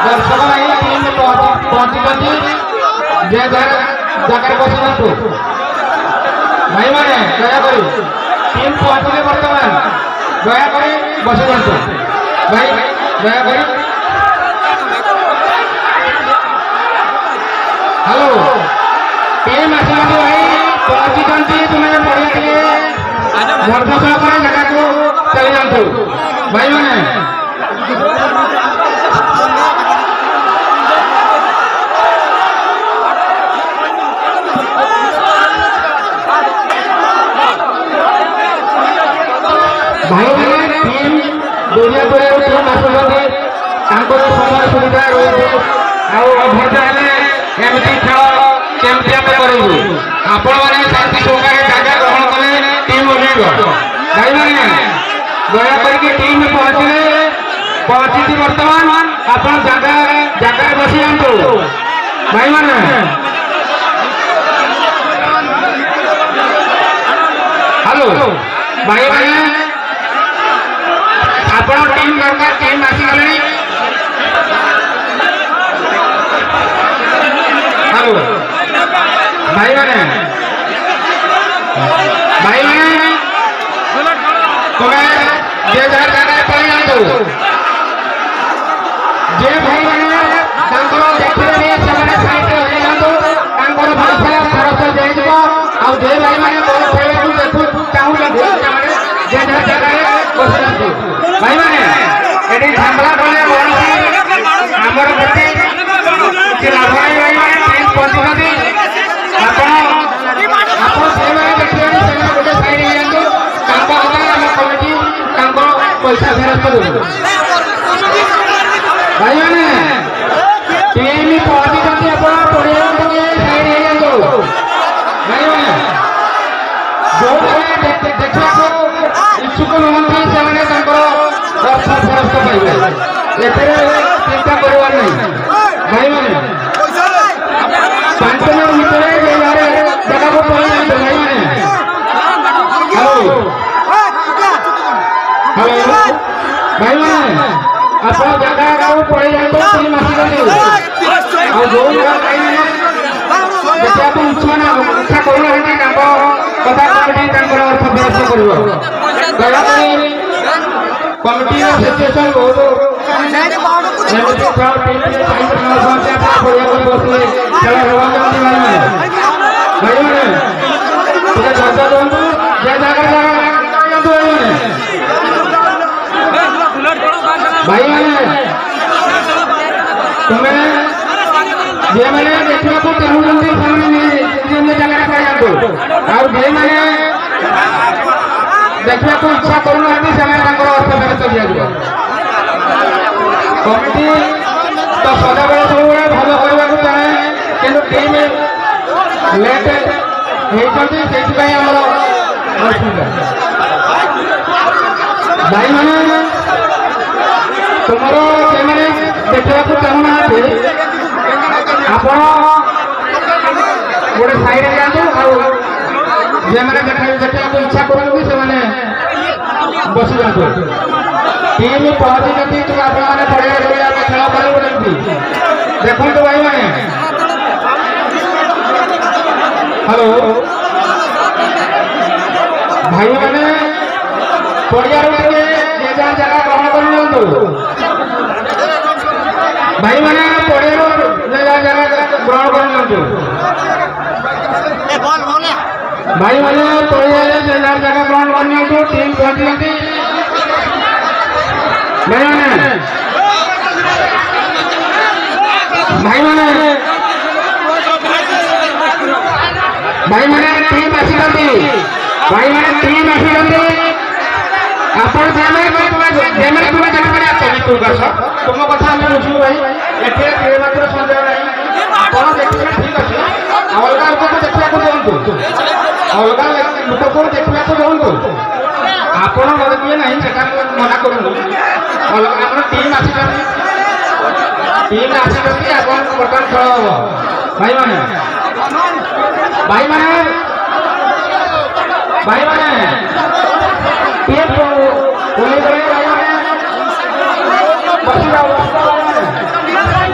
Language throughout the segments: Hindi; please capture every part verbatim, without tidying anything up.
दर्शक भाई टीम पहुंची जे जगह बसु भाई मैंने दयाकोरी टीम पहुंचले बर्तमान दयाकोरी बसु भाई दयाकोरी हेलो टीम आसला भाई पहुंची तुम्हें बढ़िया टे धर्म सहकार जगह को चली जातु भाई मैंने भाई मैंने टीम दुनिया दुनिया टीम आसुँच समय सुविधा रही अभ्यर्थ एमती खेल केमती आम करूँ आपण मैंने शांति सहकार जगह ग्रहण कले टीम ओह्लैब भाई मैंने दयाकोरी टीम पहुंचले पहुंची बर्तमान आप जगह जगह बसी जातु भाई मैंने हेलो भाई मैंने आपण टीम दरकार टीम आसीगले हेलो भाई मैंने भाई मैंने तुम्हें जे जगह जगह पड़ी जातु जे भाई मैंने देखिए साइड हो जातु भरोसा भरोसा दे आ जे भाई मैंने बल खेल देखु चाहूँ जे जगह जगह बस जातु भाई मैंने ये झमला कले आमर गोटे कि लाभ नहीं भाई मैंने टीम पहुंची देखिए गोटे साइड हो जातु कमिटी पैसा फेरस्त करूँ भाई मैंने टीम पहुंची पड़िया साइड हो भाई मैंने जो देखा इच्छुक नुहति से अर्थ फेरस्त पाइबे चिंता करवार नहीं भाई मैंने पांच मिनट भितर जगह को पहुंच जाते भाई मैंने हेलो हेलो भाई मैंने आप जगह को पड़े जाते टीम आसिगले और जो देखा तो इच्छा ना इच्छा करूना कथा कमिटी अर्थ फेरस्त कर दयाकोरी कमिटी सिचुएशन बहुत भाई मैंने तुम्हें जे मैंने देखा को चाहूँगी जगह पाई जातु और जे मैंने देखा को इच्छा करूना अर्थ फेरस्त दिया कमिटी तो सदाबले सब भल करने को चाहे कि टीम लेट होती भाई मैंने तुम देखा चाहूना आप गोटे साइड जातु जे मैंने देखा इच्छा करूँ से बसी जातु टीम पहुंची तो आप पड़े खेल कर देखो तो भाई मैंने हेलो भाई मैंने पड़िया जगह ग्रहण कर भाई मैंने पड़िया जगह ग्रहण कर भाई मैंने पड़िया जगह ग्रहण कर टीम पहुंची भाई मैंने भाई मैंने भाई मैंने टीम आसी भाई मैंने टीम आसी आपण तुम कथा बुझू भाई ये मात्र सन्देह ना आप देखिए ठीक अच्छे अलग लोक देखा दिखाँ अलग लोक को देखा दिखाँ आपण किए ना से मना करूँ अलग टीम आसी टीम आसी बर्तमान खेल हम भाई मैंने भाई मैंने भाई मैंने टीम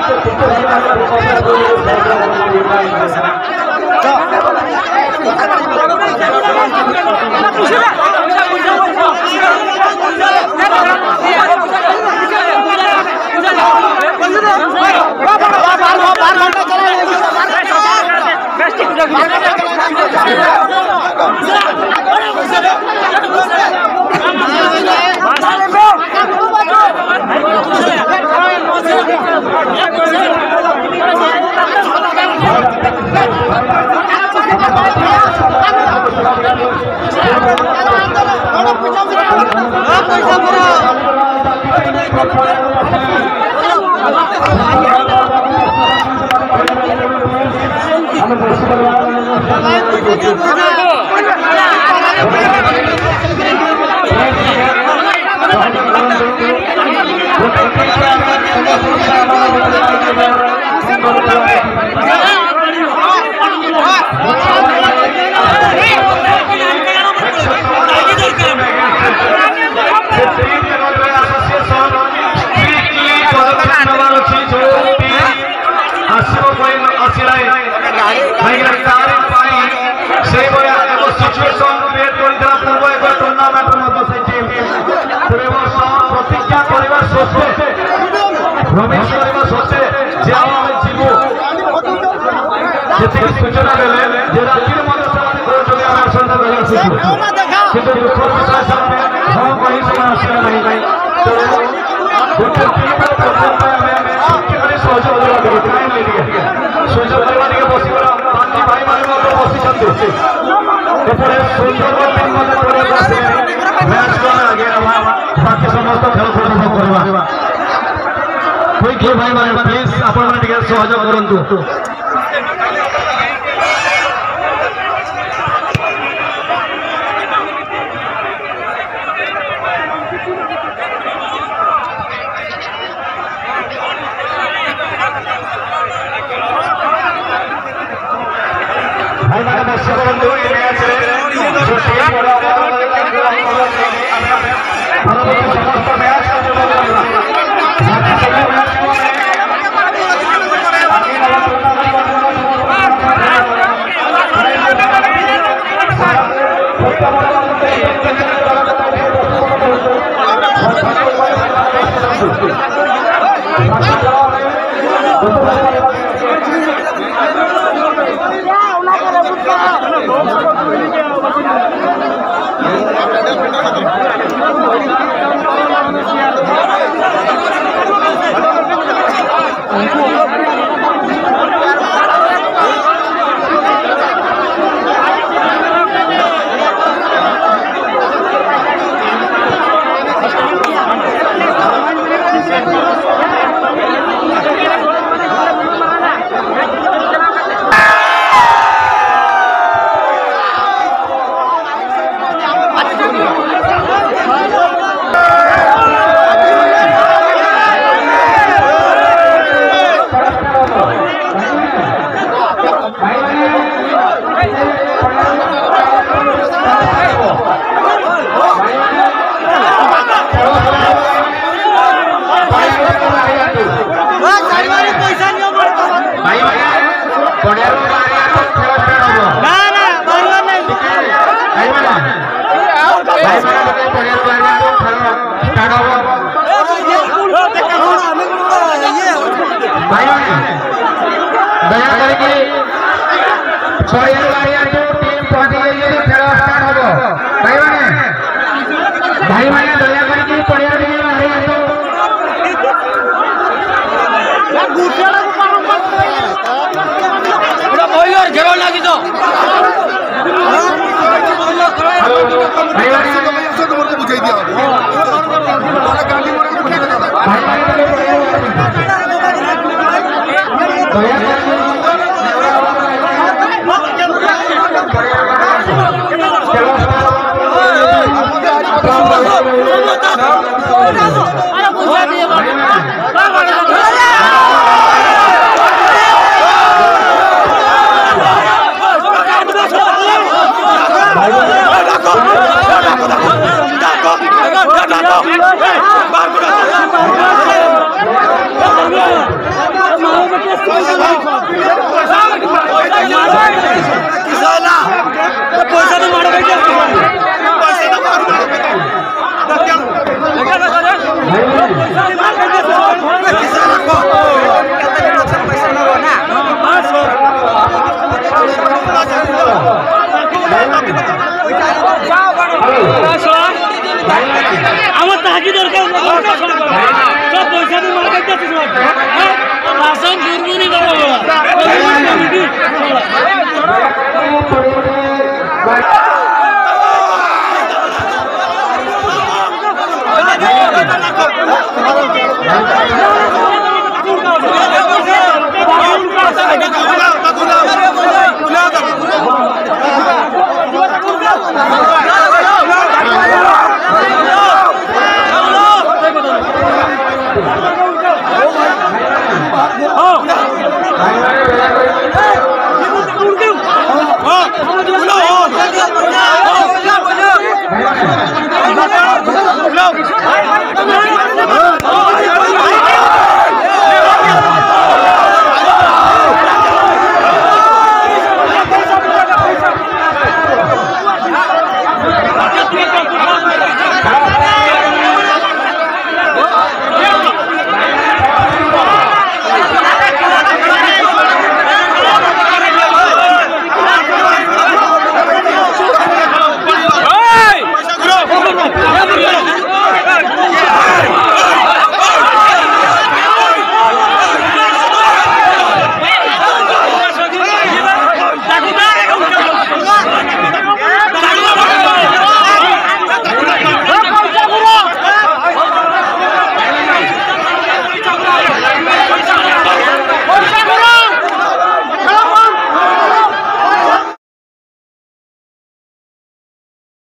सूचना देले जे रात्रि मध्य समाज को आम आसंता किंतु दुख विश्वास हम कहीं से आसला नहीं भाई तो गोटे टीम सहयोग करवा कहीं नहीं दिए सुजोग करवा दिए बसिबा बाकी भाई माने बसी छथि एपरे सुंदर टीम मध्य करे मैच को आगे बाकी समस्त खेल उपभोग करवा कोई के भाई माने प्लीज आपण माने टिके सहयोग करंतु हाँ